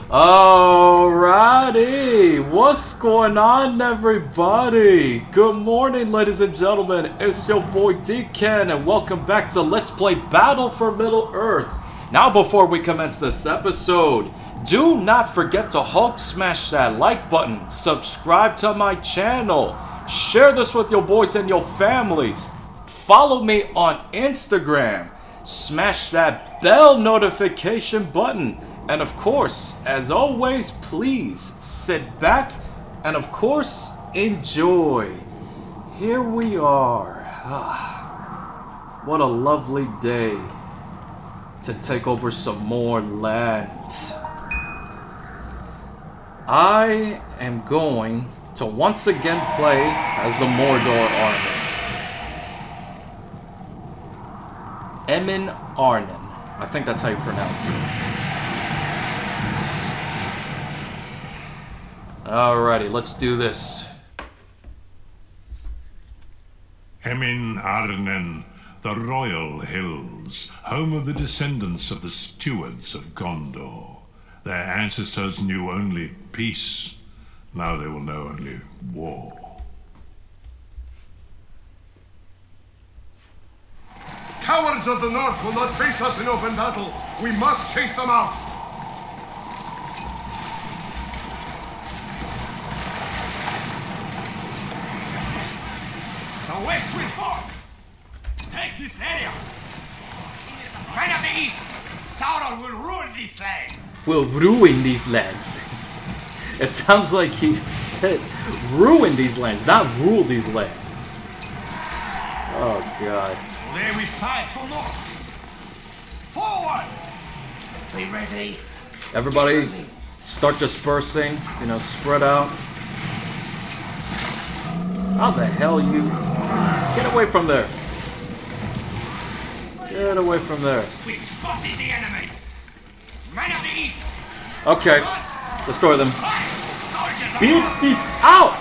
Alrighty, what's going on, everybody? Good morning, ladies and gentlemen. It's your boy DKEN, and welcome back to Let's Play Battle for Middle-earth. Now, before we commence this episode, do not forget to Hulk smash that like button, subscribe to my channel, share this with your boys and your families, follow me on Instagram, smash that bell notification button. And of course, as always, please sit back and of course, enjoy. Here we are. What a lovely day to take over some more land. I am going to once again play as the Mordor army. Emyn Arnen. I think that's how you pronounce it. Alrighty, let's do this. Emyn Arnen, the Royal Hills, home of the descendants of the stewards of Gondor. Their ancestors knew only peace. Now they will know only war. Cowards of the North will not face us in open battle. We must chase them out. The West will fall! Take this area! Men of the East! Sauron will ruin these lands! Will ruin these lands. It sounds like he said ruin these lands, not rule these lands. Oh god. Today we fight for more! Forward! Be ready! Everybody start dispersing, you know, spread out. How the hell you... Get away from there! Get away from there. We spotted the enemy! Men of the East! Okay, destroy them. Speed deeps out!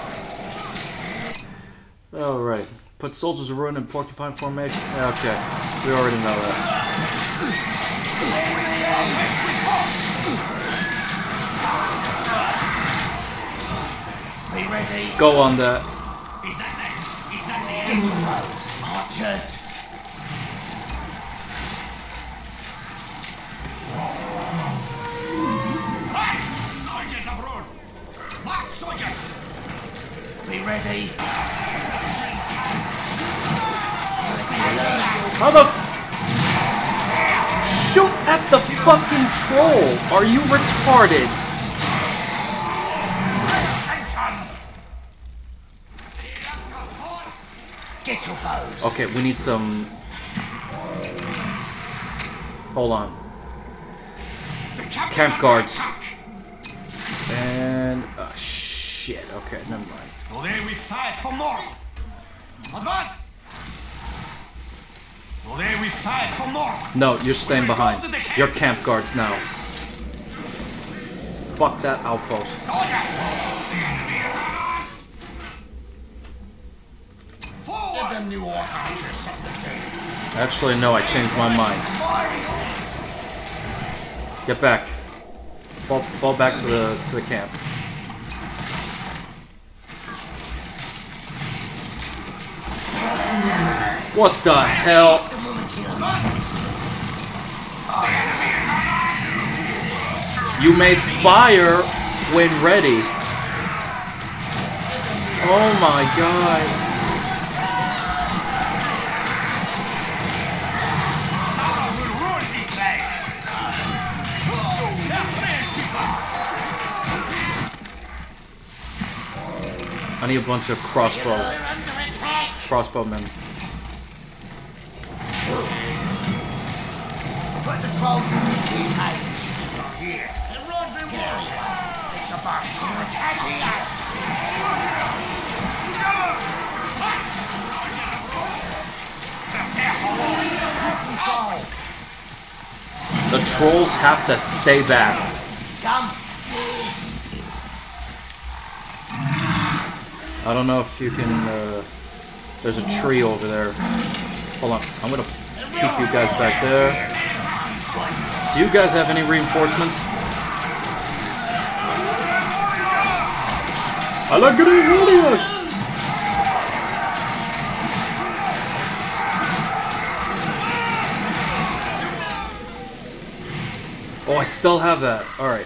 Alright. Put soldiers of ruin in porcupine formation. Okay, we already know that. Be ready! Go on that. Is that the end? Archers! Soldiers of Rune! March, soldiers! Be ready! How the f... Shoot at the fucking troll! Are you retarded? Get your bows! Okay, we need some... Hold on. Camp guards. And... Oh, shit. Okay, never mind. Today we fight for more! Advance! Today we fight for more! No, you're staying behind. You're camp guards now. Fuck that outpost. Soldiers! The enemy is on us! Forward! Give them new archers something to do. Actually, no, I changed my mind. Get back. Fall back to the camp. What the hell? You may fire when ready. Oh my god. I need a bunch of crossbows. Crossbowmen. Put the trolls in the key hiding here. And run for more. It's about attacking us. The trolls have to stay back. Scum. I don't know if you can, there's a tree over there. Hold on, I'm gonna keep you guys back there. Do you guys have any reinforcements? Alegre warriors! Oh, I still have that. Alright,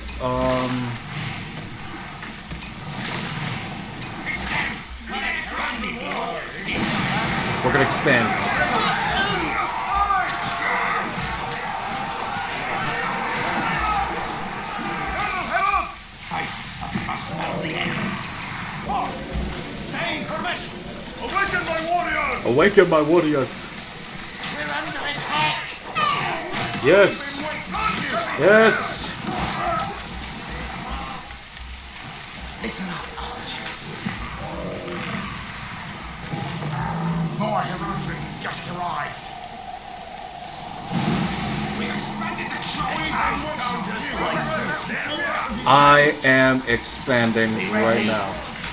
we're gonna expand. Awaken my warriors! Awaken my warriors! We're under attack! Yes! Yes! Listen up, archers. More heroic just arrived. We expanded the I am expanding right now.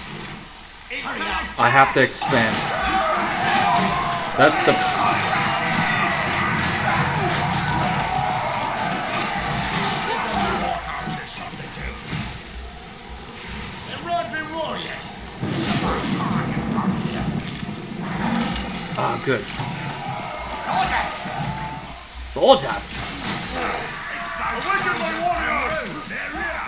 I have to expand. That's the... Ah, good. Soldiers! Awaken my warriors! They're here!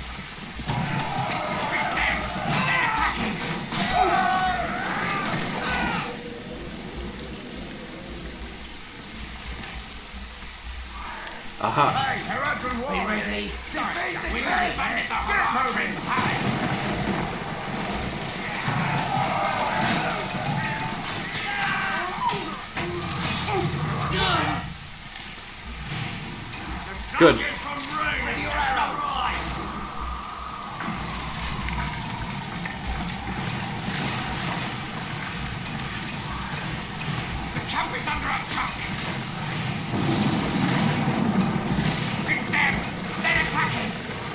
Aha. Hey, Herodin Be warriors! ready. Defeat the We king! expanded the Harachin Palace. Good. The camp is under attack. Fix them. Then attack him.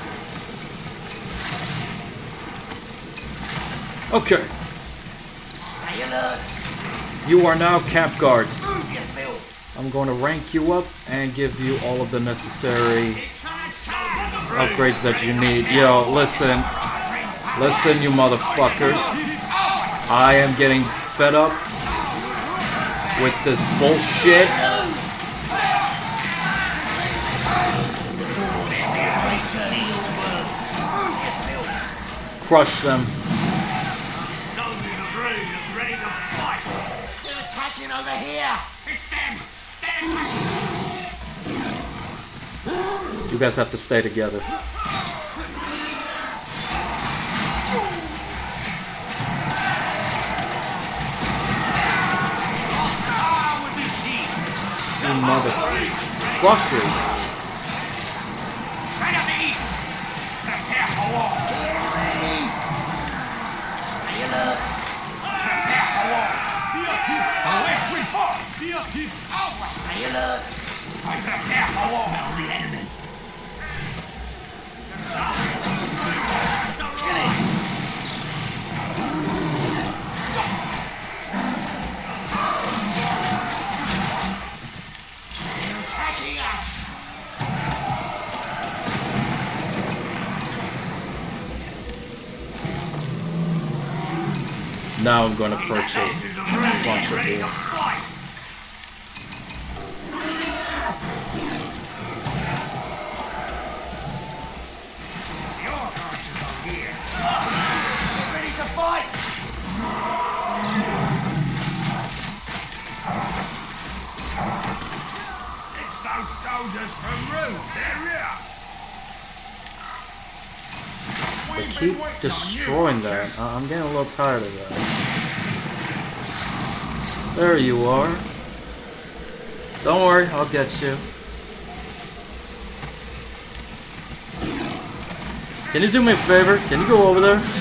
Okay. Stay alert. You are now camp guards. Move your filth. I'm going to rank you up and give you all of the necessary It's an attack. upgrades that you need. Yo, listen. Listen, you motherfuckers. I am getting fed up with this bullshit. Crush them. They're attacking over here. Fix them. They're attacking. You guys have to stay together. You motherfuckers. Right up the east. Prepare for war. Stay alert. Prepare for war. West we fought. Stay alert. I prepare for war. Smell the enemy. Kill it. They're attacking us. Now I'm going to purchase a bunch of you. Get ready to fight. It's those soldiers from Rome! They're here! They keep destroying that. I'm getting a little tired of that. There you are. Don't worry, I'll get you. Can you do me a favor? Can you go over there? Who's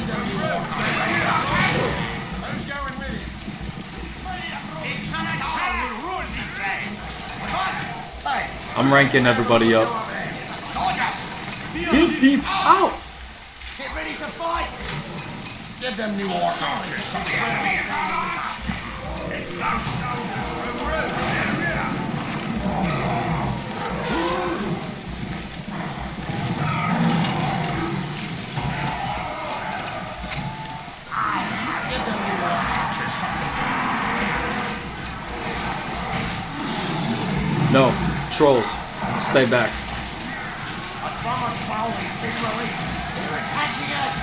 going with you? It's an attack. We'll rule this land. Hey, I'm ranking everybody up. soldiers. Speed deeps out! Get ready to fight. Give them new orders. Soldiers from the enemy attacking. It's those soldiers from Rome! They're here! Trolls, stay back. A drummer troll has been released. They're attacking us.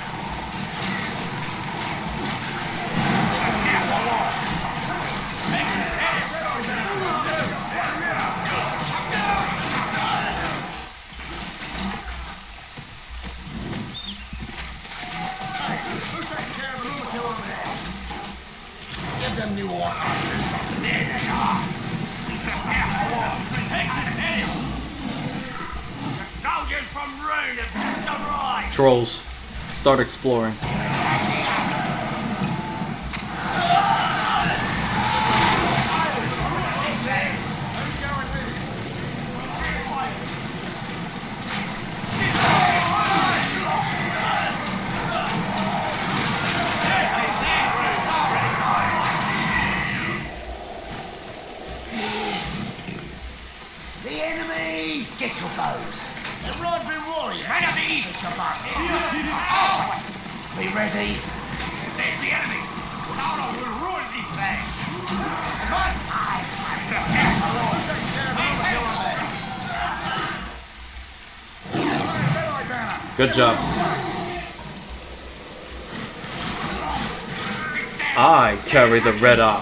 Give them new orders. There they are. Soldiers from Rune have just arrived. Trolls, start exploring. Get your bows. The Rodman warrior. Right up the east. Get your bows. Be ready. There's the enemy. Sauron will ruin these things. Come on. Good job. I carry the red eye.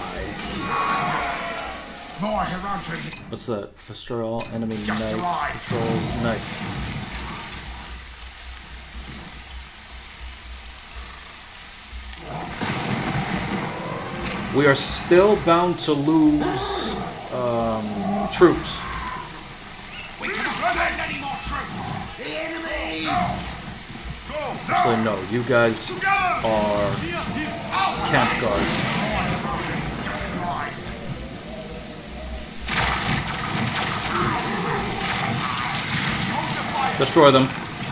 More heroic. What's that? Destroy all enemy knight patrols. Nice. We are still bound to lose troops. We cannot send any more troops. The enemy. Actually, no. You guys are camp guards. Destroy them.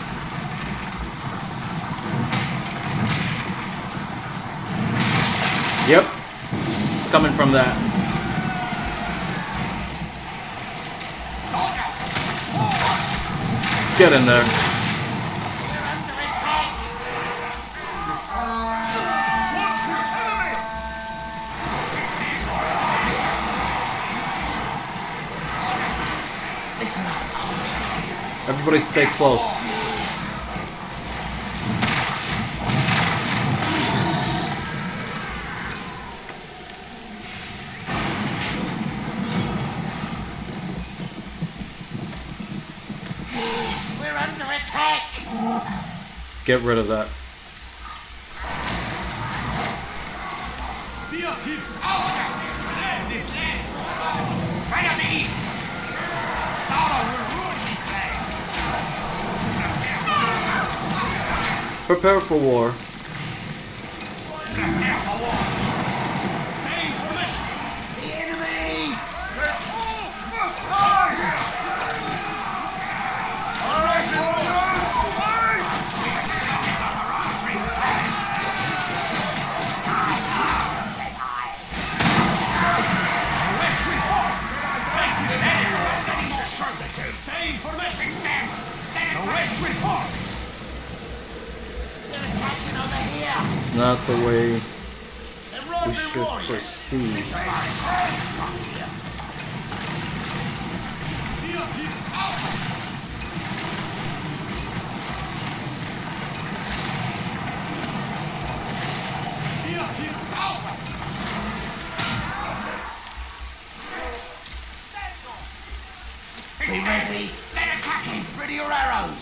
Yep. It's coming from that. Get in there. Everybody stay close. We're under attack. Get rid of that. This lands for Sauron. Right up the east. Sauron will ruin these things. Prepare for war. Prepare for war. Stay in formation. The enemy. All right, stay in formation, stand. The rest will fall. They're attacking over here. It's not the way we should proceed. Be ready. They're attacking. Ready your arrows.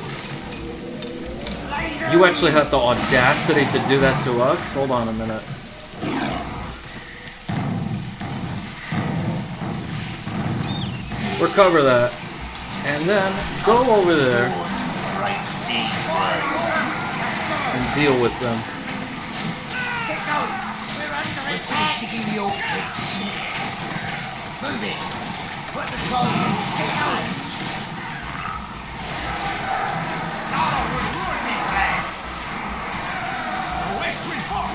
You actually had the audacity to do that to us? Hold on a minute. Recover that. And then go over there and deal with them. Get going. We're under attack. Move it. Put the clothes on. Get going. Sauron will ruin these lands. The west will fall.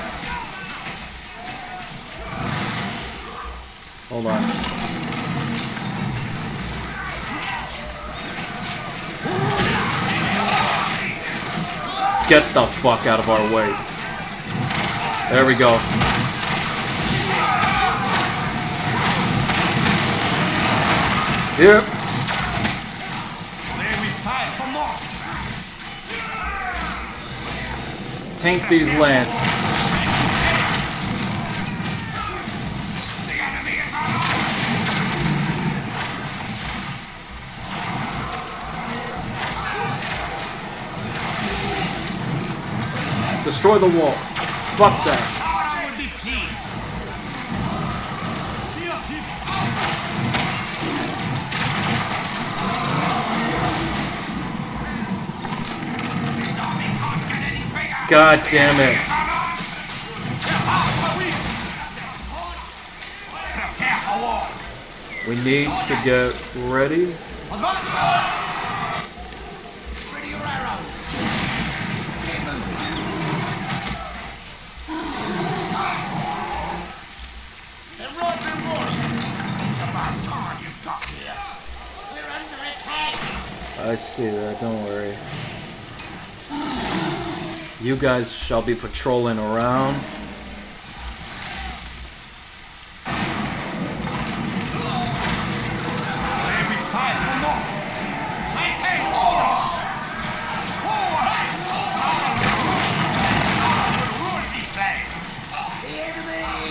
Hold on. Get the fuck out of our way. There we go. Here. There we fight for more. Tank these lance. The enemy is on. Destroy the wall. Fuck that. Sauron would be pleased. God damn it. We need to get ready. Ready your arrows. Get moving. They're right before you. It's about time you got here. We're under attack. I see that, don't worry. You guys shall be patrolling around. Where we fight for more. Maintain order. Forward. Sauron will ruin this thing. The enemy.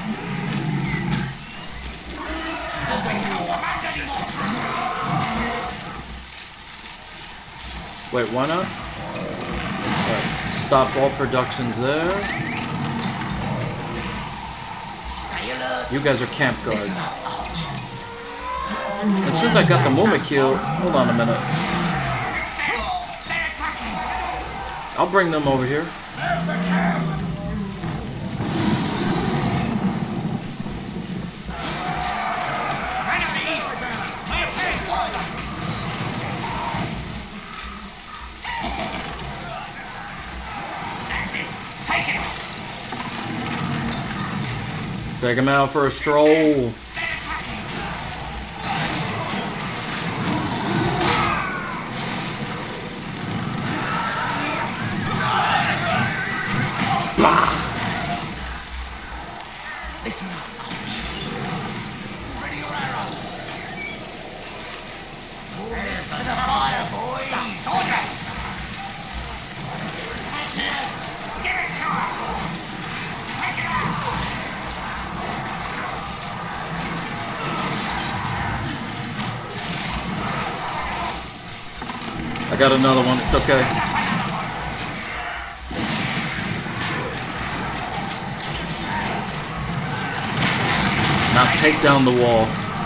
Nothing to command anymore. Wait, why not? Stop all productions there. You guys are camp guards. And since I got the moment kill, hold on a minute. I'll bring them over here. Take him out for a stroll. Bah! Listen up, ready your arrows. Prepare for the fire, boys. Soldiers! Yes! Give it to her! Take it out! I got another one, it's okay. Now take down the wall.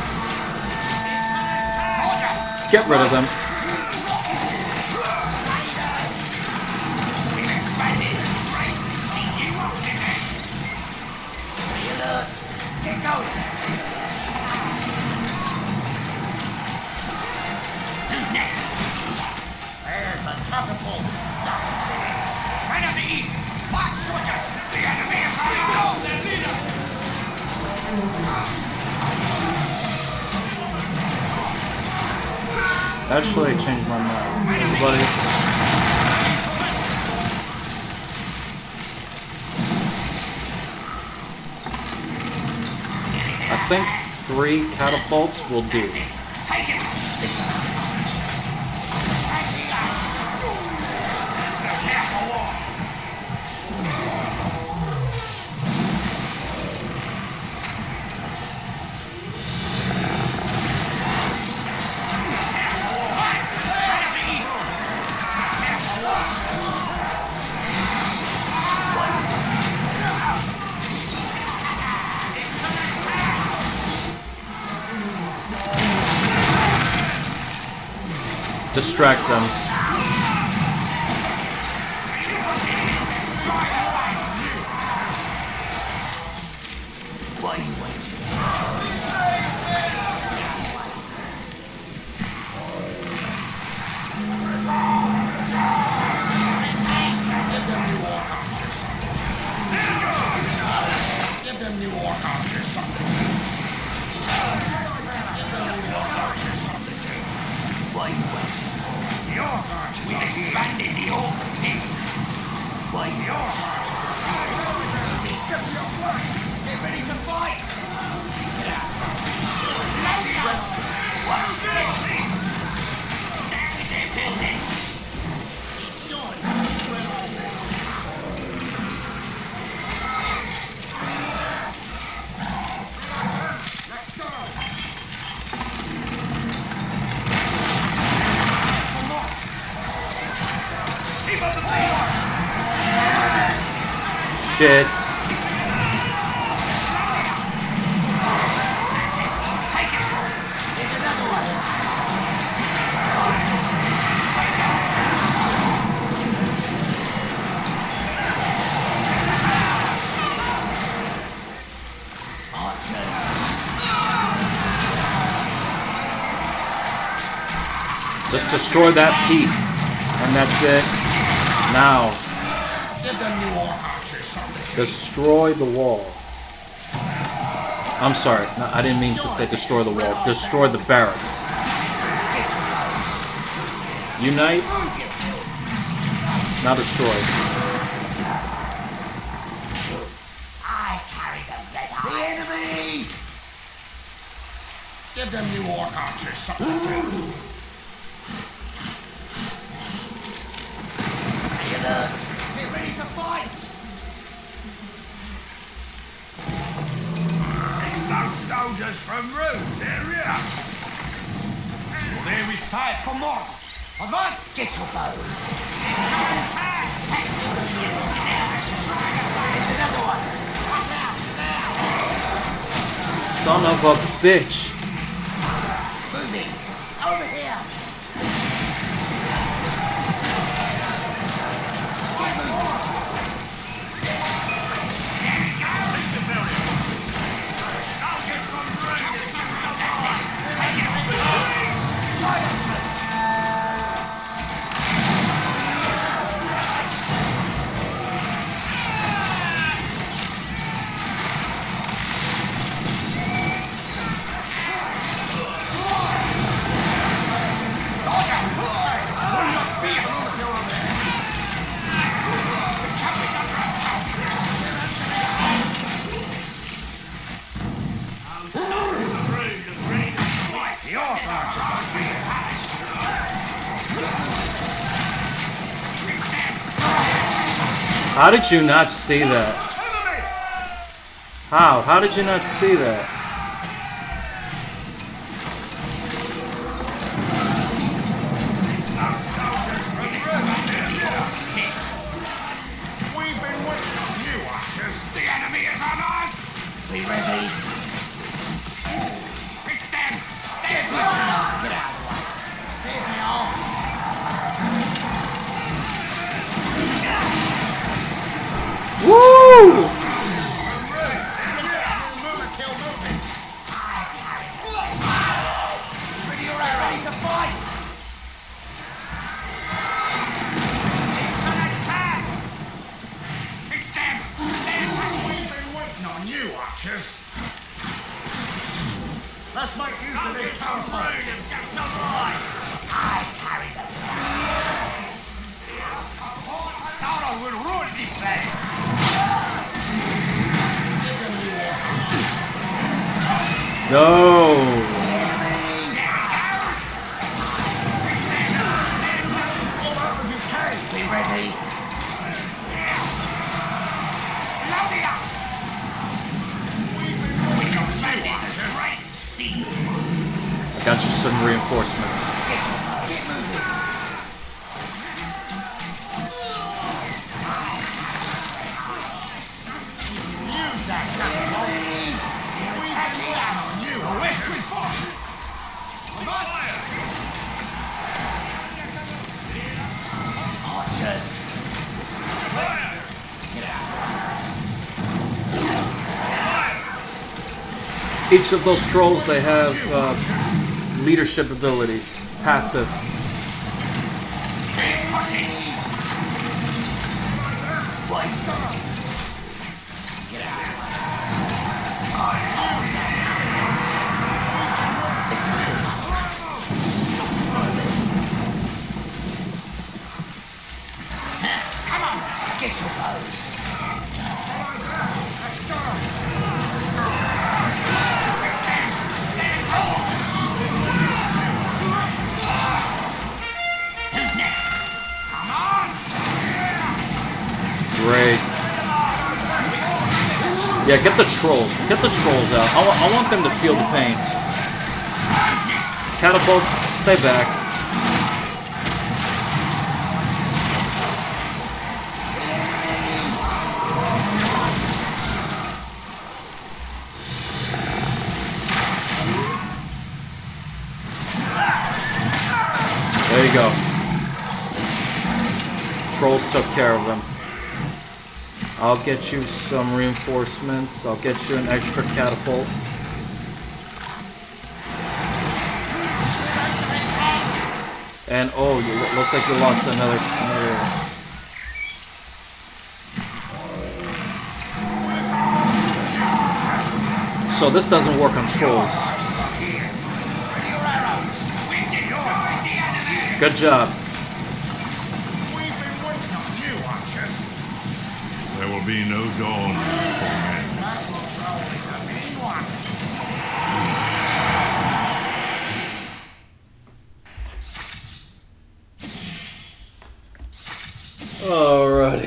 Get rid of them. Get going! Who's next? There's the catapult. Right on the east. March, soldiers. The enemy is on their leader. Actually, I changed my mind. Everybody. I think 3 catapults will do. Take it. Distract them. Why are you waiting? Give them new war archers something. Give them new war archers something to. Why are you waiting? The orc archers. We've expanded the orc pit. Why the orc archers are get ready to fight. What? Shit. Just destroy that piece, and that's it. Now, destroy the wall. I'm sorry, no, I didn't mean to say destroy the wall. Destroy the barracks. Unite. Now destroy. I carry the enemy! Give them new orc archers something to do. Stay alert. Be ready to fight. It's those soldiers from Rome. They're here. Well, there we fight for Mordor. Advance! Get your bows. There's another one. Watch out now. Son of a bitch. Moving. Over here. How did you not see that? How? How did you not see that? We've been waiting on you, archers. The enemy is on us. Be ready. Fix them. Get out of the way. There they are. Woo! Ready to fight! It's an attack! It's them! We've been waiting on you, archers! Let's make use of this tower point. I carry them. Sauron will ruin this thing! No! Be ready. Load it up. We just made it a great siege. I got you some reinforcements. Get moving. Use that cannon. We have the ass on you. The west is fire. Archers. Each of those trolls, they have leadership abilities. Passive. Come on, get your bows. Let's go. Great. Yeah, get the trolls. Get the trolls out. I want them to feel the pain. Catapults, stay back. There you go. Trolls took care of them. I'll get you some reinforcements. I'll get you an extra catapult. And oh, looks like you lost another. So this doesn't work on trolls. Good job. There will be no dawn for men. Alrighty.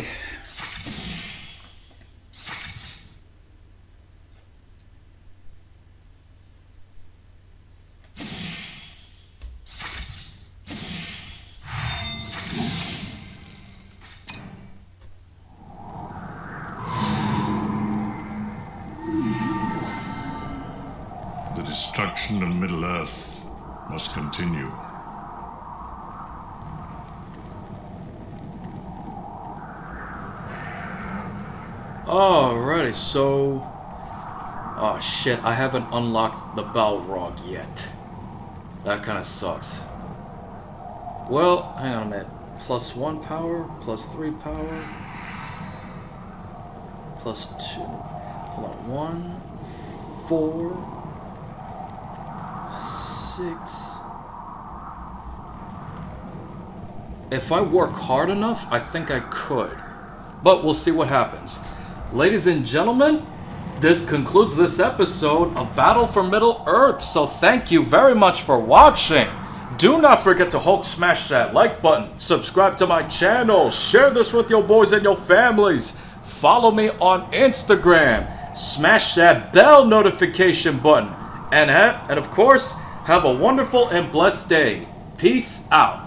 The destruction of Middle-earth must continue. Alrighty, so... Oh shit, I haven't unlocked the Balrog yet. That kinda sucks. Well, hang on a minute. +1 power, +3 power, +2. Hold on, 1, 4, 6. If I work hard enough, I think I could. But we'll see what happens. Ladies and gentlemen, this concludes this episode of Battle for Middle-earth. So thank you very much for watching. Do not forget to Hulk smash that like button, subscribe to my channel, share this with your boys and your families, follow me on Instagram, smash that bell notification button, and of course, have a wonderful and blessed day. Peace out.